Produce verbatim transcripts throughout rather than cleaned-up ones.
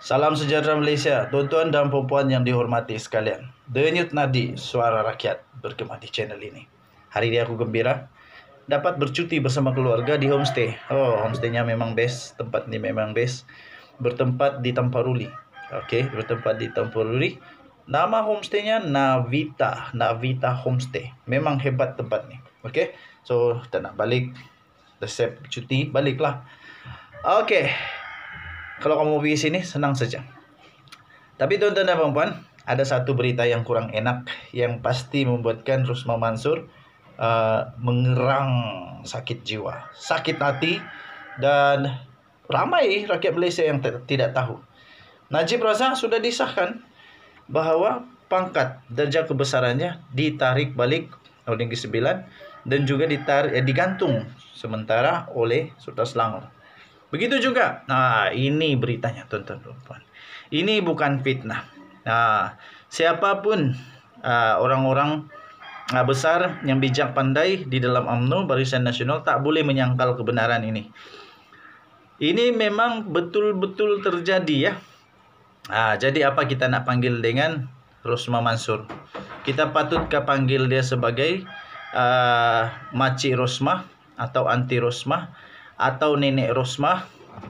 Salam sejahtera Malaysia, tuan-tuan dan puan-puan yang dihormati sekalian. Denyut nadi suara rakyat bergema di channel ini. Hari ini aku gembira dapat bercuti bersama keluarga di homestay. Oh, homestaynya memang best, tempat ini memang best. Bertempat di Tamparuli. Okey, bertempat di Tamparuli. Nama homestaynya Navita, Navita Homestay. Memang hebat tempat ni. Okey. So, tak nak balik. Dah siap cuti, baliklah. Okey. Kalau kamu pergi sini, senang saja. Tapi tuan-tuan dan puan-puan, ada satu berita yang kurang enak yang pasti membuatkan Rosmah Mansur uh, mengerang sakit jiwa, sakit hati, dan ramai rakyat Malaysia yang tidak tahu. Najib Razak sudah disahkan bahawa pangkat darjah kebesarannya ditarik balik oleh Negeri Sembilan dan juga ditarik, eh, digantung sementara oleh Sultan Selangor. Begitu juga. Nah, ini beritanya tuan-tuan dan puan. Ini bukan fitnah. Nah, siapapun uh, orang-orang uh, besar yang bijak pandai di dalam U M N O Barisan Nasional tak boleh menyangkal kebenaran ini. Ini memang betul-betul terjadi ya. Ah, jadi apa kita nak panggil dengan Rosmah Mansur? Kita patutkah panggil dia sebagai uh, Makcik Rosmah atau Anti Rosmah atau Nenek Rosmah,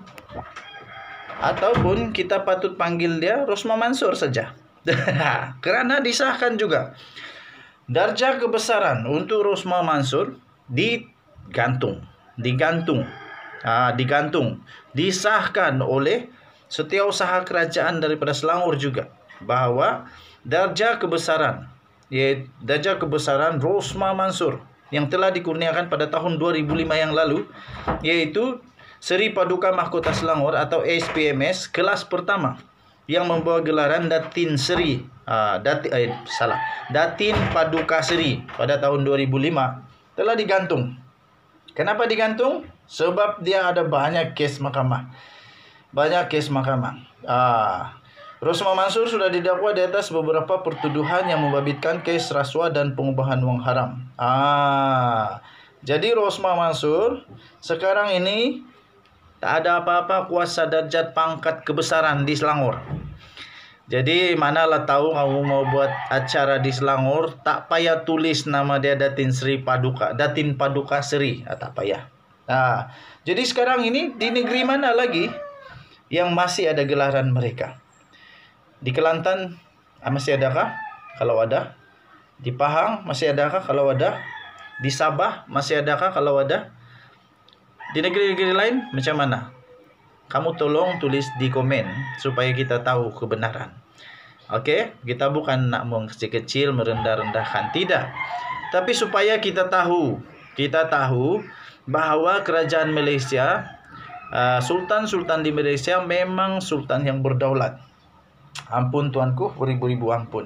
ataupun kita patut panggil dia Rosmah Mansur saja? Kerana disahkan juga darjah kebesaran untuk Rosmah Mansur digantung, digantung, ah, digantung, disahkan oleh Setiausaha Kerajaan daripada Selangor juga bahawa darjah kebesaran, iaitu darjah kebesaran Rosmah Mansur yang telah dikurniakan pada tahun dua ribu lima yang lalu, iaitu Seri Paduka Mahkota Selangor atau S P M S kelas pertama yang membawa gelaran Datin Seri, uh, Dati, eh, salah, Datin Paduka Seri pada tahun dua ribu lima telah digantung. Kenapa digantung? Sebab dia ada banyak kes mahkamah. Banyak kes mahkamah. Ah, Rosmah Mansur sudah didakwa di atas beberapa pertuduhan yang membabitkan kes rasuah dan pengubahan wang haram. Ah, jadi Rosmah Mansur sekarang ini tak ada apa-apa kuasa darjat pangkat kebesaran di Selangor. Jadi manalah tahu kamu mau buat acara di Selangor, tak payah tulis nama dia Datin Seri Paduka, Datin Paduka Seri, ah, tak payah. Ah, jadi sekarang ini di negeri mana lagi yang masih ada gelaran mereka? Di Kelantan masih adakah? Kalau ada. Di Pahang masih adakah? Kalau ada. Di Sabah masih adakah? Kalau ada. Di negeri-negeri lain macam mana? Kamu tolong tulis di komen supaya kita tahu kebenaran. Okey, kita bukan nak mengecil-kecil, merendah-rendahkan, tidak. Tapi supaya kita tahu, kita tahu bahawa kerajaan Malaysia, uh, sultan-sultan di Malaysia memang sultan yang berdaulat. Ampun tuanku, beribu-ribu ampun.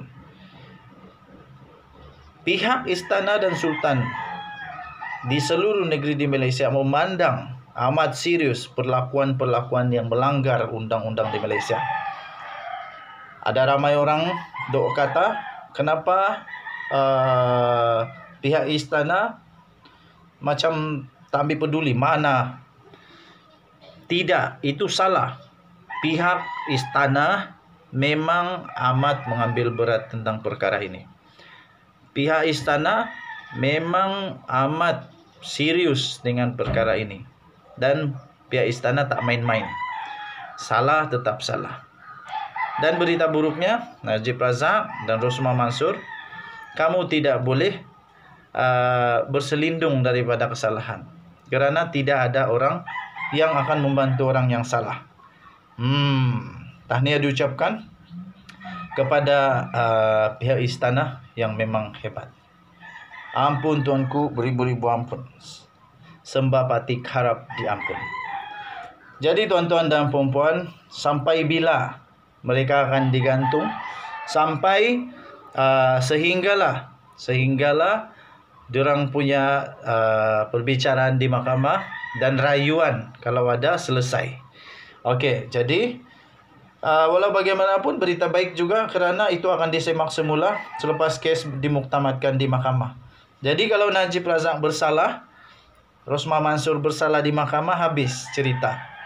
Pihak istana dan sultan di seluruh negeri di Malaysia memandang amat serius perlakuan-perlakuan yang melanggar undang-undang di Malaysia. Ada ramai orang dok kata, kenapa uh, pihak istana macam tak ambil peduli? Mana? Tidak, itu salah. Pihak istana memang amat mengambil berat tentang perkara ini. Pihak istana memang amat serius dengan perkara ini. Dan pihak istana tak main-main. Salah tetap salah. Dan berita buruknya, Najib Razak dan Rosmah Mansur, kamu tidak boleh uh, berselindung daripada kesalahan. Kerana tidak ada orang yang akan membantu orang yang salah. Hmm... Tahniah diucapkan kepada uh, pihak istana yang memang hebat. Ampun tuanku, beribu-ribu ampun. Sembah patik harap diampun. Jadi tuan-tuan dan puan-puan, sampai bila mereka akan digantung? Sampai uh, sehinggalah sehinggalah diorang punya uh, perbicaraan di mahkamah dan rayuan kalau ada selesai. Okey, jadi Uh, walau bagaimanapun berita baik juga kerana itu akan disemak semula selepas kes dimuktamadkan di mahkamah. Jadi kalau Najib Razak bersalah, Rosmah Mansur bersalah di mahkamah, habis cerita.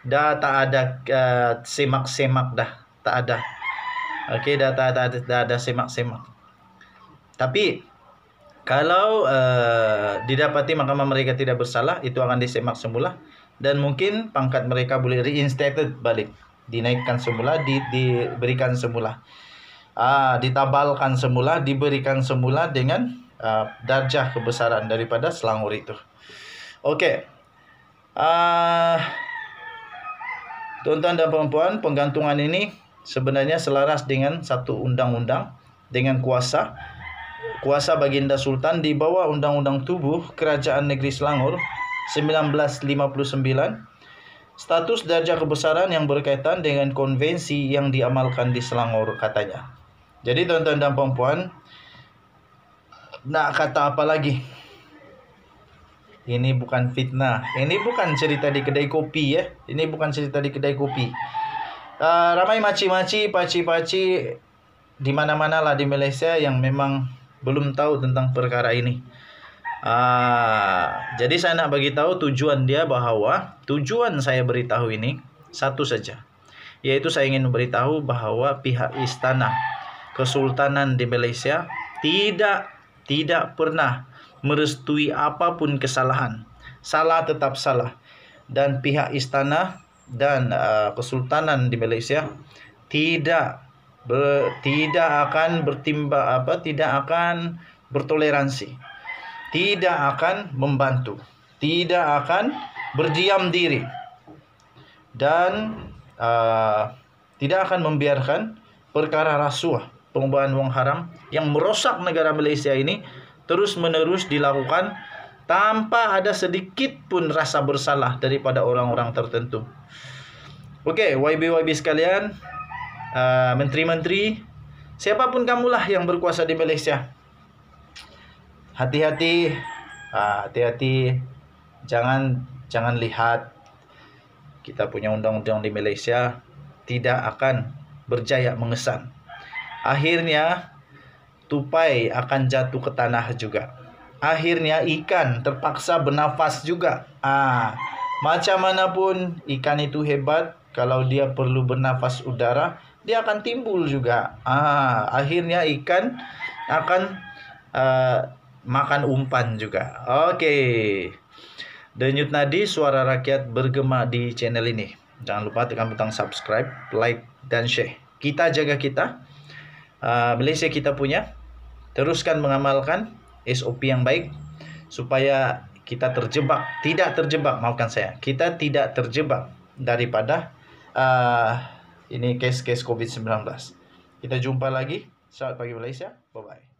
dah tak ada uh, semak-semak dah, tak ada. Okey, dah tak ada, dah ada semak-semak. Tapi kalau uh, didapati mahkamah mereka tidak bersalah, itu akan disemak semula dan mungkin pangkat mereka boleh reinstated balik, dinaikkan semula, di, diberikan semula, ah, ditabalkan semula, diberikan semula dengan uh, darjah kebesaran daripada Selangor itu. Okey, uh, tuan-tuan dan puan-puan, penggantungan ini sebenarnya selaras dengan satu undang-undang, dengan kuasa kuasa Baginda Sultan di bawah Undang-Undang Tubuh Kerajaan Negeri Selangor sembilan belas lima puluh sembilan, status darjah kebesaran yang berkaitan dengan konvensi yang diamalkan di Selangor katanya. Jadi tuan-tuan dan puan-puan, nak kata apa lagi? Ini bukan fitnah, ini bukan cerita di kedai kopi ya. Ini bukan cerita di kedai kopi. Uh, ramai maci-maci, paci-paci di mana-mana lah di Malaysia yang memang belum tahu tentang perkara ini. Ah, jadi saya nak bagi tahu tujuan dia, bahawa tujuan saya beritahu ini satu saja, yaitu saya ingin memberitahu bahawa pihak istana Kesultanan di Malaysia tidak tidak pernah merestui apapun kesalahan. Salah tetap salah, dan pihak istana dan uh, Kesultanan di Malaysia tidak Ber, tidak akan bertimba apa tidak akan bertoleransi, tidak akan membantu, tidak akan berdiam diri, dan uh, tidak akan membiarkan perkara rasuah, pengubahan wang haram yang merosak negara Malaysia ini terus-menerus dilakukan tanpa ada sedikit pun rasa bersalah daripada orang-orang tertentu. Okey, Y B Y B sekalian, Uh, menteri-menteri, siapapun kamulah yang berkuasa di Malaysia, hati-hati, uh, hati-hati, jangan jangan lihat kita punya undang-undang di Malaysia tidak akan berjaya mengesan. Akhirnya tupai akan jatuh ke tanah juga. Akhirnya ikan terpaksa bernafas juga. Ah, macam manapun ikan itu hebat, kalau dia perlu bernafas udara, dia akan timbul juga. Ah, akhirnya ikan akan uh, makan umpan juga. Okey. Denyut nadi suara rakyat bergema di channel ini. Jangan lupa tekan butang subscribe, like dan share. Kita jaga kita. Uh, Malaysia kita punya. Teruskan mengamalkan S O P yang baik supaya kita terjebak, tidak terjebak, maafkan saya. Kita tidak terjebak daripada uh, ini kes-kes COVID sembilan belas. Kita jumpa lagi. Selamat pagi Malaysia. Bye-bye.